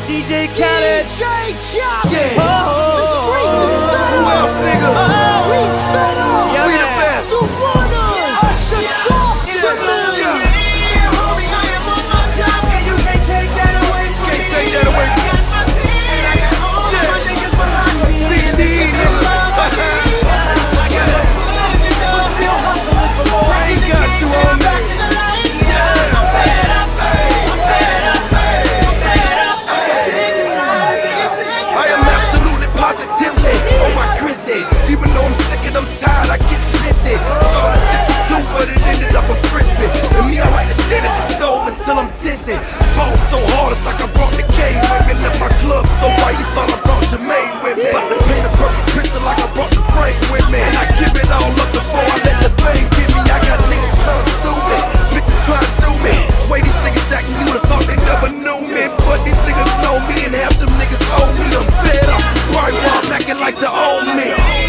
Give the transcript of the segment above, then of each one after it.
DJ Khaled. DJ Khaled. Yeah. Oh. The streets is set up. Who else, nigga? We set up. Yeah, we the man. best. The runners. Usher talk to me. Take that away. Even though I'm sick and I'm tired, I get busy. Started sick too, but it ended up a frisbee. And me, I like to stand at the stove until I'm dizzy. Ball so hard, it's like I brought the cane with me. Left my club so white, you thought I brought Jermaine with me. About to paint a perfect picture like I brought the frame with me. And I give it all up before I let the fame get me. I got niggas trying to sue me, bitches trying to do me. Way these niggas acting, you would've thought they never knew me. But these niggas know me, and half them niggas owe me. I'm fed up, right while I'm acting like the old me.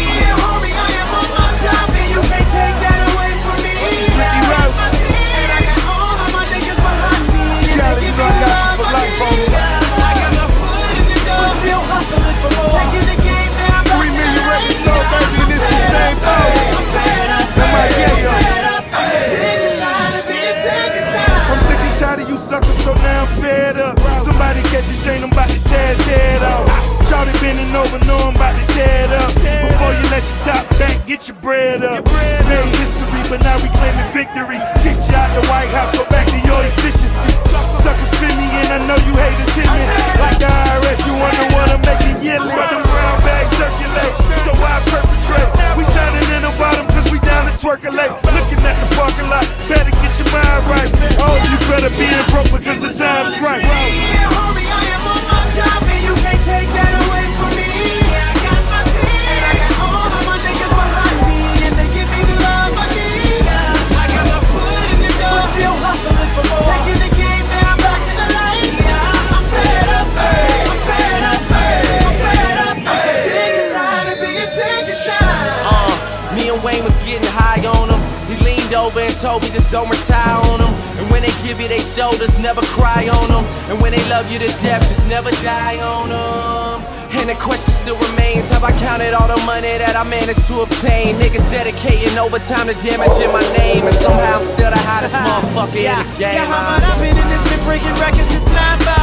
So now I'm fed up. Somebody catch a chain, I'm about to tear his head off. Shawty bending over, know I'm about to tear it up. Before you let your top back, get your bread up. Made history, but now we claiming victory. Get you out the White House, go back to your efficiency. Suckers spin me and I know you haters hit me. Like the IRS, you wonder what I'm making yearly. But them brown bags circulate, so I perpetrate. We shining in the bottom cause we down to twerkulate. Looking at the parking lot, better get your mind right. Oh, you better be in broke because the time's right. Yeah, homie, I am on my job and you can't take that away from me. I got my team and I got all of my niggas behind me, and they give me the love I need. I got my foot in the door, but still hustling for more. Taking the game now, back in the lane. I'm fed up, I'm fed up, I'm fed up. I'm so sick and tired of being sick and tired. Me and Wayne was getting high on him. He leaned over and told me just don't retire on him. And when they give you their shoulders, never cry on them. And when they love you to death, just never die on them. And the question still remains, have I counted all the money that I managed to obtain? Niggas dedicating overtime to damaging my name, and somehow I'm still the hottest motherfucker in the game. Yeah, I've been in this, been breaking records since 9-5.